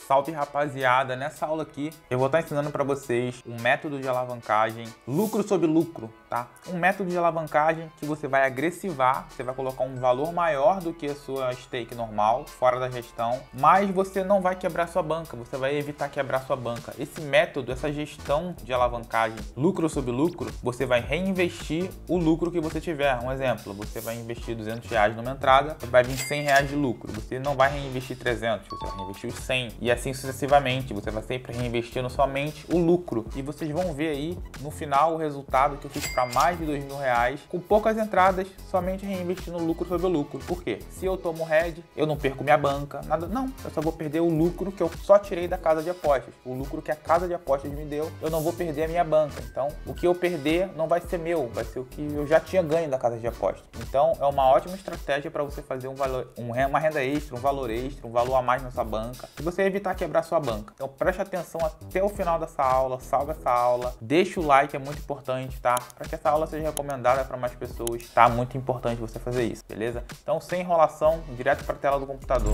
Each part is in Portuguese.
Salve rapaziada, nessa aula aqui eu vou estar ensinando para vocês um método de alavancagem, lucro sobre lucro, tá? Um método de alavancagem que você vai agressivar, você vai colocar um valor maior do que a sua stake normal, fora da gestão, mas você não vai quebrar sua banca, você vai evitar quebrar sua banca. Esse método, essa gestão de alavancagem, lucro sobre lucro, você vai reinvestir o lucro que você tiver. Um exemplo, você vai investir R$200 numa entrada, vai vir R$100 de lucro, você não vai reinvestir 300, você vai reinvestir os 100 e assim sucessivamente, você vai sempre reinvestindo somente o lucro e vocês vão ver aí no final o resultado que eu fiz para mais de R$2.000 com poucas entradas, somente reinvestindo lucro sobre o lucro. Por quê? Se eu tomo head, eu não perco minha banca, nada, não, eu só vou perder o lucro que eu só tirei da casa de apostas, o lucro que a casa de apostas me deu, eu não vou perder a minha banca. Então o que eu perder não vai ser meu, vai ser o que eu já tinha ganho da casa de apostas. Então é uma ótima estratégia para você fazer uma renda extra, um valor a mais na sua banca, e você evitar quebrar sua banca. Então preste atenção até o final dessa aula, salve essa aula, deixa o like, é muito importante, tá? Para que essa aula seja recomendada para mais pessoas, tá? Muito importante você fazer isso, beleza? Então sem enrolação, direto para a tela do computador.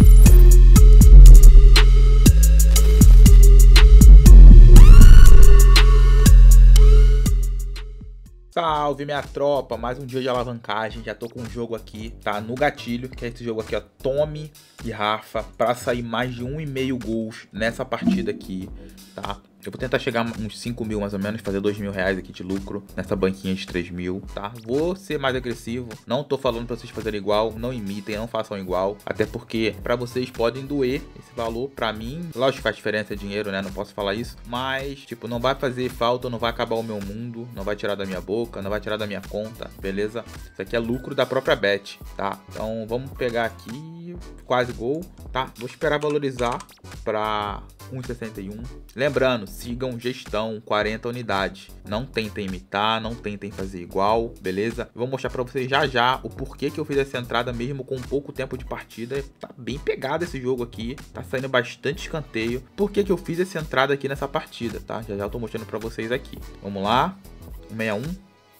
Salve minha tropa, mais um dia de alavancagem, já tô com um jogo aqui, tá, no gatilho, que é esse jogo aqui, ó, Tommy e Rafa, pra sair mais de 1,5 gols nessa partida aqui, tá. Eu vou tentar chegar uns 5 mil mais ou menos, fazer R$2.000 aqui de lucro nessa banquinha de 3 mil, tá? Vou ser mais agressivo, não tô falando pra vocês fazerem igual, não imitem, não façam igual, até porque pra vocês podem doer esse valor, pra mim, lógico que faz diferença, é dinheiro, né? Não posso falar isso, mas, tipo, não vai fazer falta, não vai acabar o meu mundo, não vai tirar da minha boca, não vai tirar da minha conta, beleza? Isso aqui é lucro da própria bet, tá? Então vamos pegar aqui, quase gol, tá? Vou esperar valorizar pra 1,61. Lembrando, sigam gestão 40 unidades. Não tentem imitar, não tentem fazer igual, beleza? Eu vou mostrar pra vocês já o porquê que eu fiz essa entrada mesmo com pouco tempo de partida. Tá bem pegado esse jogo aqui, tá saindo bastante escanteio. Por que eu fiz essa entrada aqui nessa partida, tá? Já eu tô mostrando pra vocês aqui. Vamos lá, 161,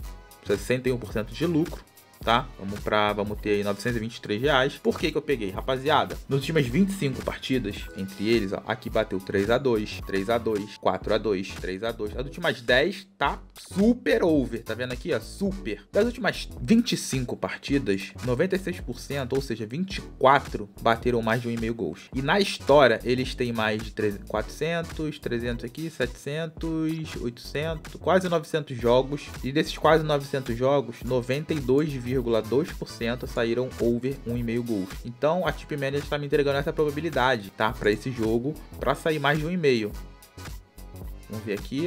61% de lucro. Tá? Vamos ter aí R$923. Por que eu peguei? Rapaziada, nas últimas 25 partidas, entre eles, ó, aqui bateu 3-2, 3-2, 4-2, 3-2. As últimas 10 tá super over, tá vendo aqui, ó, super. Das últimas 25 partidas, 96%, ou seja, 24 bateram mais de 1,5 gols. E na história, eles têm mais de 400, 300 aqui, 700, 800, quase 900 jogos. E desses quase 900 jogos, 92,2% saíram over 1,5 gols. Então a Tip Manager está me entregando essa probabilidade, tá? Para esse jogo, para sair mais de 1,5. Vamos ver aqui.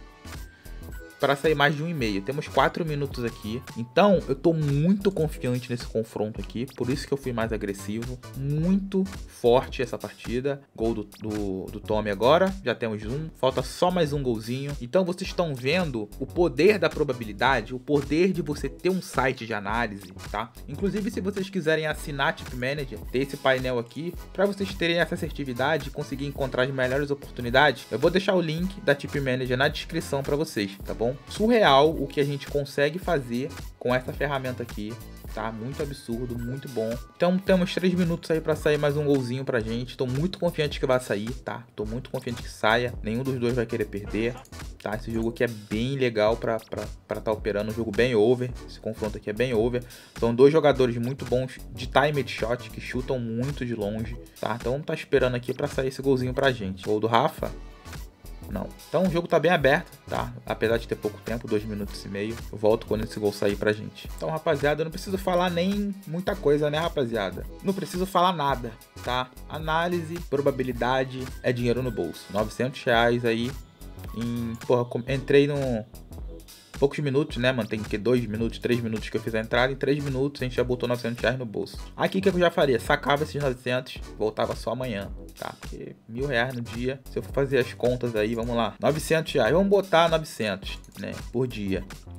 Para sair mais de 1,5. Temos 4 minutos aqui. Então, eu tô muito confiante nesse confronto aqui. Por isso que eu fui mais agressivo. Muito forte essa partida. Gol do Tommy agora. Já temos um. Falta só mais um golzinho. Então, vocês estão vendo o poder da probabilidade. O poder de você ter um site de análise, tá? Inclusive, se vocês quiserem assinar Tip Manager, ter esse painel aqui, para vocês terem essa assertividade e conseguir encontrar as melhores oportunidades, eu vou deixar o link da Tip Manager na descrição para vocês, tá bom? Surreal o que a gente consegue fazer com essa ferramenta aqui, tá? Muito absurdo, muito bom. Então temos 3 minutos aí para sair mais um golzinho pra gente. Tô muito confiante que vai sair, tá? Tô muito confiante que saia. Nenhum dos dois vai querer perder, tá? Esse jogo aqui é bem legal pra tá operando. Um jogo bem over. Esse confronto aqui é bem over. São dois jogadores muito bons de timed shot, que chutam muito de longe, tá? Então vamos tá esperando aqui pra sair esse golzinho pra gente. Gol do Rafa? Não. Então o jogo tá bem aberto, tá? Apesar de ter pouco tempo, 2 minutos e meio. Eu volto quando esse gol sair pra gente. Então, rapaziada, eu não preciso falar nem muita coisa, né, rapaziada? Não preciso falar nada, tá? Análise, probabilidade, é dinheiro no bolso. R$900 aí. Porra, entrei no... poucos minutos, né, mano? Tem que 2 minutos, 3 minutos que eu fiz a entrada. Em 3 minutos a gente já botou R$900 no bolso. Aqui o que eu já faria? Sacava esses 900, voltava só amanhã, tá? Porque R$1.000 no dia. Se eu for fazer as contas aí, vamos lá. R$900, vamos botar 900, né, por dia.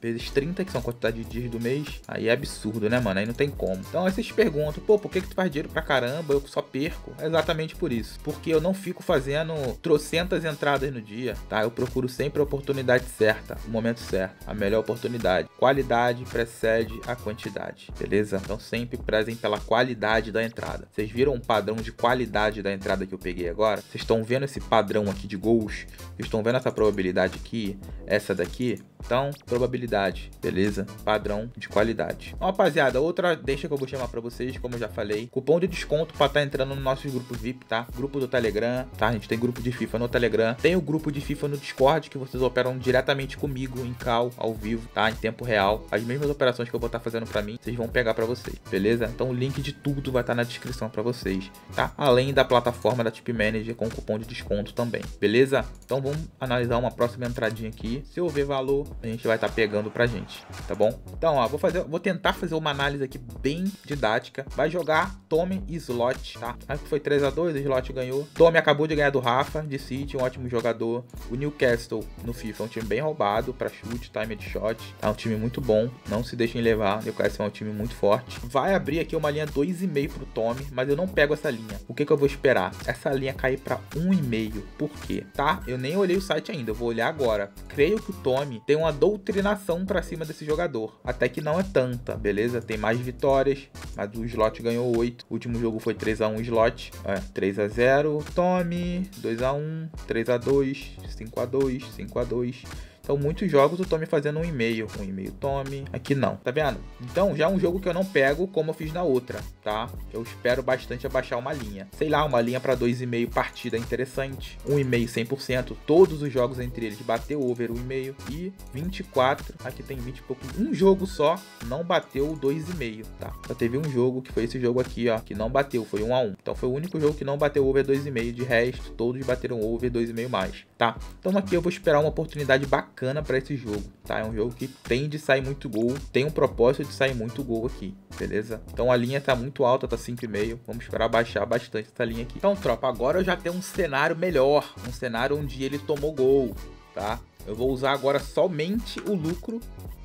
vezes 30, que são a quantidade de dias do mês, aí é absurdo, né, mano? Aí não tem como. Então aí vocês perguntam, pô, por que tu faz dinheiro pra caramba, eu só perco? É exatamente por isso. Porque eu não fico fazendo trocentas entradas no dia, tá? Eu procuro sempre a oportunidade certa, o momento certo, a melhor oportunidade. Qualidade precede a quantidade, beleza? Então sempre prezem pela qualidade da entrada. Vocês viram um padrão de qualidade da entrada que eu peguei agora? Vocês estão vendo esse padrão aqui de gols? Vocês estão vendo essa probabilidade aqui? Essa daqui? Então, probabilidade, beleza? Padrão de qualidade. Então, rapaziada, outra deixa que eu vou chamar pra vocês, como eu já falei, cupom de desconto pra estar entrando no nosso grupo VIP, tá? Grupo do Telegram, tá? A gente tem grupo de FIFA no Telegram, tem o grupo de FIFA no Discord, que vocês operam diretamente comigo, em call, ao vivo, tá? Em tempo real. As mesmas operações que eu vou estar fazendo pra mim, vocês vão pegar pra vocês, beleza? Então, o link de tudo vai estar na descrição pra vocês, tá? Além da plataforma da Tip Manager com cupom de desconto também, beleza? Então, vamos analisar uma próxima entradinha aqui. Se eu ver valor, a gente vai estar pegando pra gente, tá bom? Então, ó, vou tentar fazer uma análise aqui bem didática. Vai jogar Tommy e Slot, tá? Aqui foi 3-2, o Slot ganhou. Tommy acabou de ganhar do Rafa, de City, um ótimo jogador. O Newcastle no FIFA é um time bem roubado pra chute, time de shot. É um time muito bom, não se deixem levar. O Newcastle é um time muito forte. Vai abrir aqui uma linha 2,5 pro Tommy, mas eu não pego essa linha. O que eu vou esperar? Essa linha cair pra 1,5. Por quê? Tá? Eu nem olhei o site ainda, eu vou olhar agora. Creio que o Tommy tem uma doutrinação pra cima desse jogador. Até que não é tanta, beleza? Tem mais vitórias, mas o Slot ganhou 8. O último jogo foi 3-1 Slot. 3-0 Tommy, 2-1, 3-2, 5-2, 5-2. Então, muitos jogos eu tô me fazendo 1,5 Tommy. Aqui não, tá vendo? Então, já é um jogo que eu não pego como eu fiz na outra, tá? Eu espero bastante abaixar uma linha. Sei lá, uma linha pra 2,5 partida interessante. 1,5 100%. Todos os jogos entre eles bateu over 1,5. E 24, aqui tem 20 e pouco. Um jogo só não bateu o 2,5, tá? Só teve um jogo, que foi esse jogo aqui, ó, que não bateu, foi 1-1. Então, foi o único jogo que não bateu over 2,5. De resto, todos bateram over 2,5 mais, tá? Então, aqui eu vou esperar uma oportunidade bacana para esse jogo, tá? É um jogo que tem de sair muito gol, tem um propósito de sair muito gol aqui, beleza? Então a linha tá muito alta, tá 5,5, vamos esperar baixar bastante essa linha aqui. Então, tropa, agora eu já tenho um cenário melhor, um cenário onde ele tomou gol, tá? Eu vou usar agora somente o lucro.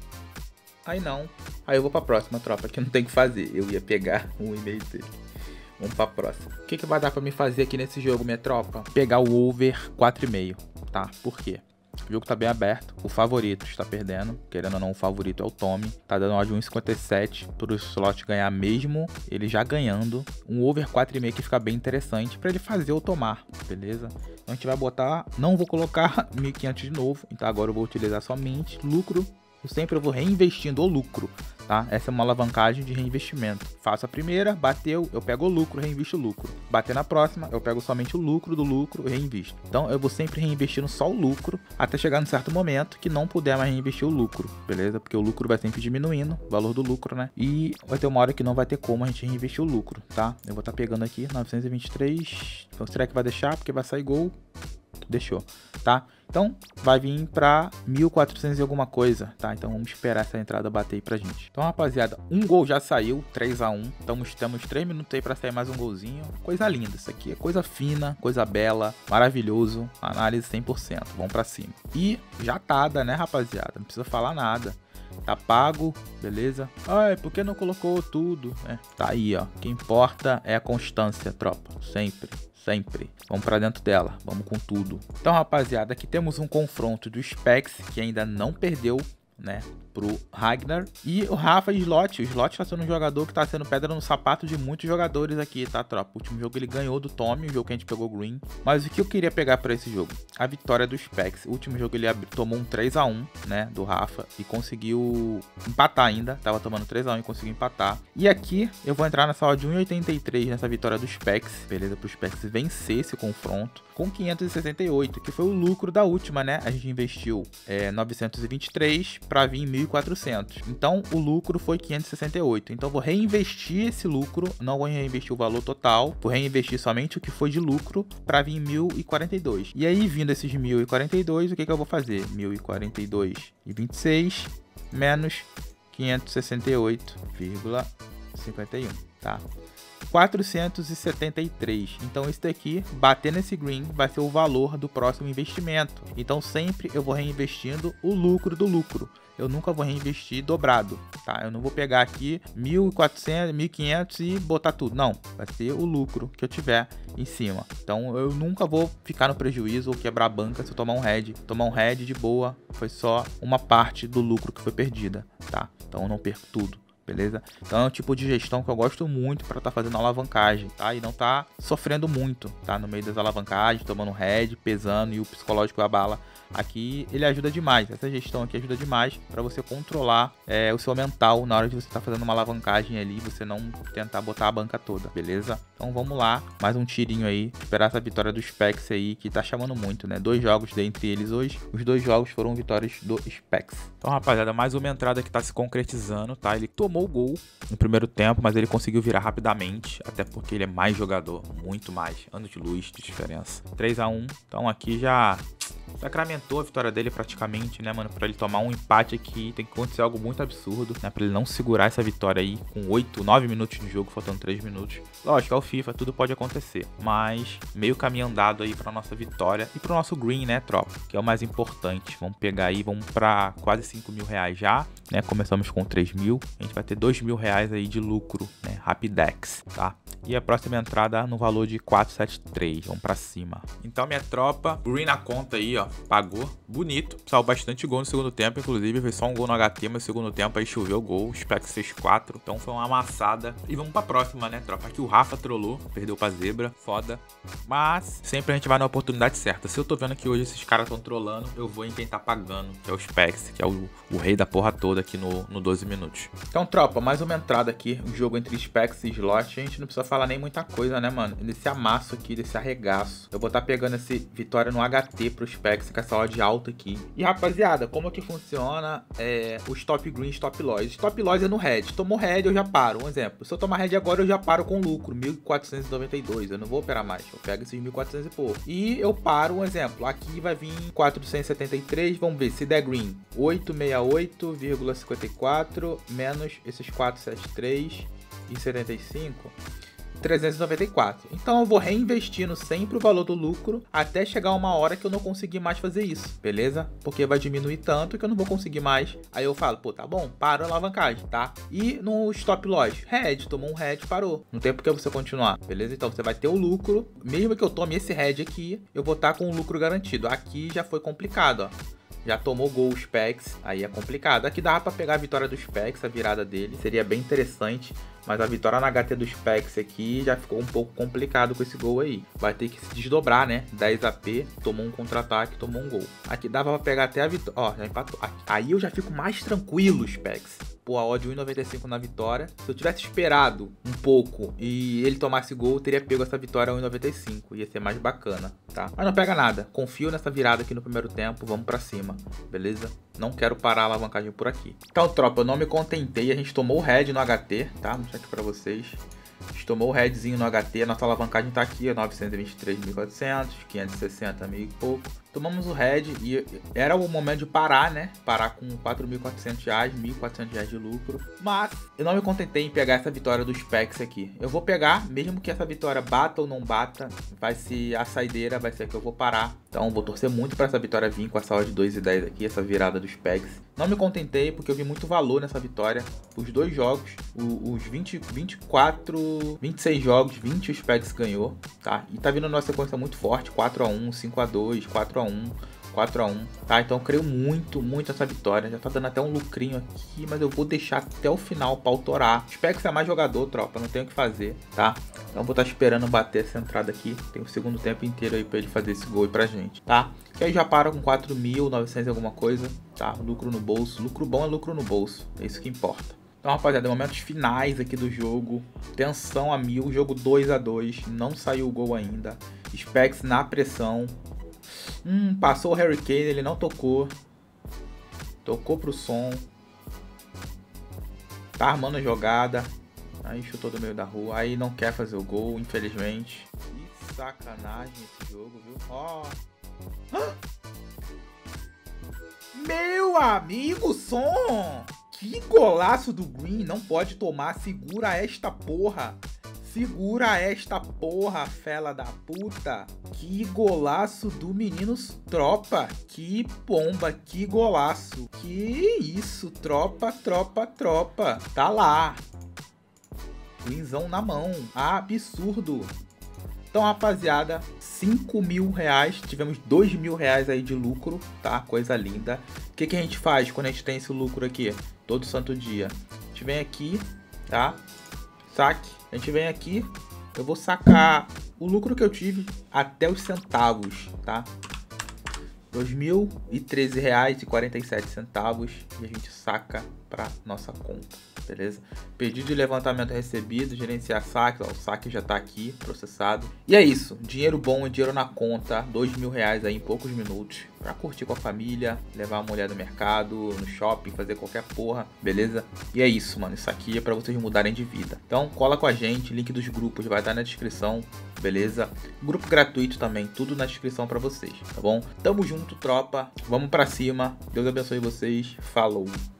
Aí não, aí eu vou pra próxima, tropa, que não tem o que fazer, eu ia pegar 1,5 dele. Vamos pra próxima. O que vai dar pra me fazer aqui nesse jogo, minha tropa? Pegar o over 4,5, tá? Por quê? O jogo tá bem aberto, o favorito está perdendo, querendo ou não, o favorito é o Tommy, tá dando odd 1,57 pro Slot ganhar mesmo, ele já ganhando, um over 4,5 que fica bem interessante para ele fazer ou tomar, beleza? Então a gente vai botar, não vou colocar 1.500 de novo, então agora eu vou utilizar somente lucro, eu vou reinvestindo o lucro, tá? Essa é uma alavancagem de reinvestimento. Faço a primeira, bateu, eu pego o lucro, reinvisto o lucro. Bater na próxima, eu pego somente o lucro do lucro e reinvisto. Então eu vou sempre reinvestindo só o lucro, até chegar num certo momento que não puder mais reinvestir o lucro, beleza? Porque o lucro vai sempre diminuindo, o valor do lucro, né? E vai ter uma hora que não vai ter como a gente reinvestir o lucro, tá? Eu vou estar pegando aqui 923. Então será que vai deixar? Porque vai sair gol. Deixou, tá? Então, vai vir pra 1.400 e alguma coisa, tá? Então, vamos esperar essa entrada bater aí pra gente. Então, rapaziada, um gol já saiu, 3-1. Então, temos 3 minutos aí pra sair mais um golzinho. Coisa linda, isso aqui é coisa fina, coisa bela, maravilhoso. Análise 100%, vamos pra cima. E já tá, né, rapaziada? Não precisa falar nada. Tá pago, beleza? Ai, por que não colocou tudo? Tá aí, ó. O que importa é a constância, tropa. Sempre. Vamos pra dentro dela, vamos com tudo. Então, rapaziada, aqui temos um confronto do Specs, que ainda não perdeu, né, pro Ragnar. E o Rafa Slot. O Slot tá sendo um jogador que tá sendo pedra no sapato de muitos jogadores aqui, tá, tropa? O último jogo ele ganhou do Tommy, o jogo que a gente pegou green. Mas o que eu queria pegar pra esse jogo? A vitória do Specs. O último jogo ele tomou um 3-1, né, do Rafa, e conseguiu empatar ainda. Tava tomando 3-1 e conseguiu empatar. E aqui eu vou entrar nessa odd de 1,83 nessa vitória do Specs, beleza? Pro Specs vencer esse confronto com 568, que foi o lucro da última, né? A gente investiu 923 para vir 1.400. Então, o lucro foi 568. Então, vou reinvestir esse lucro, não vou reinvestir o valor total, vou reinvestir somente o que foi de lucro para vir 1.042. E aí, vindo esses 1.042, o que eu vou fazer? 1.042,26 menos 568,51, tá? 473. Então esse daqui, bater nesse green, vai ser o valor do próximo investimento. Então sempre eu vou reinvestindo o lucro do lucro. Eu nunca vou reinvestir dobrado, tá? Eu não vou pegar aqui 1.400, 1.500 e botar tudo. Não, vai ser o lucro que eu tiver em cima. Então eu nunca vou ficar no prejuízo ou quebrar a banca se eu tomar um head. Tomar um head de boa, foi só uma parte do lucro que foi perdida, tá? Então eu não perco tudo. Beleza? Então é um tipo de gestão que eu gosto muito para estar fazendo alavancagem, tá? E não tá sofrendo muito, tá? No meio das alavancagens, tomando head, pesando e o psicológico abala. Aqui ele ajuda demais, essa gestão aqui ajuda demais para você controlar o seu mental na hora de você estar fazendo uma alavancagem ali, você não tentar botar a banca toda, beleza? Então vamos lá, mais um tirinho aí, esperar essa vitória do Specs aí, que tá chamando muito, né? 2 jogos dentre eles hoje, os 2 jogos foram vitórias do Specs. Então rapaziada, mais uma entrada que tá se concretizando, tá? Ele tomou o gol no primeiro tempo, mas ele conseguiu virar rapidamente, até porque ele é mais jogador, muito mais, anos de luz de diferença. 3-1, então aqui já sacramentou a vitória dele praticamente, né, mano? Pra ele tomar um empate aqui, tem que acontecer algo muito absurdo, né? Pra ele não segurar essa vitória aí com 8, 9 minutos de jogo, faltando 3 minutos. Lógico, é o FIFA, tudo pode acontecer. Mas meio caminho andado aí pra nossa vitória e pro nosso green, né, tropa? Que é o mais importante. Vamos pegar aí, vamos pra quase 5 mil reais já, né? Começamos com 3 mil. A gente vai ter 2 mil reais aí de lucro, né? Rapidex, tá? E a próxima entrada no valor de 473. Vamos pra cima. Então, minha tropa, green na conta aí, ó. Pagou. Bonito. Saiu bastante gol no segundo tempo. Inclusive, foi só um gol no HT, mas no segundo tempo aí choveu gol. Specs fez 4. Então, foi uma amassada. E vamos pra próxima, né, tropa? Aqui o Rafa trollou. Perdeu pra zebra. Foda. Mas, sempre a gente vai na oportunidade certa. Se eu tô vendo que hoje esses caras estão trollando, eu vou em quem tá pagando, que é o Specs, que é o rei da porra toda aqui no 12 minutos. Então, tropa, mais uma entrada aqui. Um jogo entre Specs e Slot. A gente não precisa falar nem muita coisa, né, mano? Desse amasso aqui, desse arregaço. Eu vou estar pegando essa vitória no HT pro Specs, com essa odd alta aqui. E, rapaziada, como que funciona o stop green, stop loss? Stop loss é no head. Tomou head, eu já paro. Um exemplo. Se eu tomar head agora, eu já paro com lucro. 1.492. Eu não vou operar mais. Eu pego esses 1.400 e pouco. E eu paro, um exemplo. Aqui vai vir 473. Vamos ver se der green. 868,54 menos esses 473,75. 394. Então eu vou reinvestindo sempre o valor do lucro até chegar uma hora que eu não conseguir mais fazer isso, beleza? Porque vai diminuir tanto que eu não vou conseguir mais. Aí eu falo, pô, tá bom, paro a alavancagem, tá? E no stop loss, head, tomou um head, parou. Não tem por que você continuar, beleza? Então você vai ter o lucro, mesmo que eu tome esse head aqui, eu vou estar com o lucro garantido. Aqui já foi complicado, ó. Já tomou gol o Specs, aí é complicado. Aqui dava pra pegar a vitória do Specs, a virada dele. Seria bem interessante, mas a vitória na HT do Specs aqui já ficou um pouco complicado com esse gol aí. Vai ter que se desdobrar, né? 10 AP, tomou um contra-ataque, tomou um gol. Aqui dava pra pegar até a vitória. Ó, já empatou. Aí eu já fico mais tranquilo, Specs. Pô, a odd 1,95 na vitória. Se eu tivesse esperado um pouco e ele tomasse gol, eu teria pego essa vitória a 1,95. Ia ser mais bacana, tá? Mas não pega nada. Confio nessa virada aqui no primeiro tempo. Vamos pra cima, beleza? Não quero parar a alavancagem por aqui. Então, tropa, eu não me contentei. A gente tomou o head no HT, tá? Vou mostrar aqui pra vocês. A gente tomou o headzinho no HT. Nossa alavancagem tá aqui, 923.400, 560 mil e pouco. Tomamos o head e era o momento de parar, né? Parar com 4.400 reais, 1.400 reais de lucro. Mas eu não me contentei em pegar essa vitória do Specs aqui. Eu vou pegar, mesmo que essa vitória bata ou não bata, vai ser a saideira, vai ser a que eu vou parar. Então vou torcer muito para essa vitória vir com essa odd 2,10 aqui, essa virada do Specs. Não me contentei porque eu vi muito valor nessa vitória. Os 2 jogos, os 26 jogos, 20 o Specs ganhou, tá? E tá vindo numa sequência muito forte, 4-1, 5-2, 4-1, 4-1, tá? Então eu creio muito nessa vitória. Já tá dando até um lucrinho aqui, mas eu vou deixar até o final pra autorar. Specs é mais jogador, tropa, não tem o que fazer, tá? Então vou estar esperando bater essa entrada aqui. Tem o segundo tempo inteiro aí pra ele fazer esse gol aí pra gente, tá? Que aí já para com 4.900 e alguma coisa, tá? Lucro no bolso. Lucro bom é lucro no bolso, é isso que importa. Então, rapaziada, momentos finais aqui do jogo. Tensão a 1000, jogo 2-2. Não saiu o gol ainda. Specs na pressão. Passou o Harry Kane, ele não tocou. Tocou pro som. Tá armando a jogada. Aí chutou do meio da rua. Aí não quer fazer o gol, infelizmente. Que sacanagem esse jogo, viu? Ó. Meu amigo, som! Que golaço do Green, não pode tomar, segura esta porra. Segura esta porra, fela da puta. Que golaço do menino Tropa. Que bomba, que golaço. Que isso, tropa. Tá lá. Winzão na mão. Absurdo. Então, rapaziada, 5 mil reais. Tivemos 2 mil reais aí de lucro, tá? Coisa linda. O que a gente faz quando a gente tem esse lucro aqui? Todo santo dia. A gente vem aqui, tá? Saque. A gente vem aqui. Eu vou sacar o lucro que eu tive até os centavos, tá? R$ 2.013,47 e a gente saca para nossa conta, beleza? Pedido de levantamento recebido, gerenciar saque, ó, o saque já tá aqui processado. E é isso, dinheiro bom e dinheiro na conta, 2 mil reais aí em poucos minutos, pra curtir com a família, levar a mulher no mercado, no shopping, fazer qualquer porra, beleza? E é isso, mano, isso aqui é pra vocês mudarem de vida. Então cola com a gente, link dos grupos vai estar na descrição, beleza? Grupo gratuito também, tudo na descrição pra vocês, tá bom? Tamo junto, tropa, vamos pra cima, Deus abençoe vocês, falou!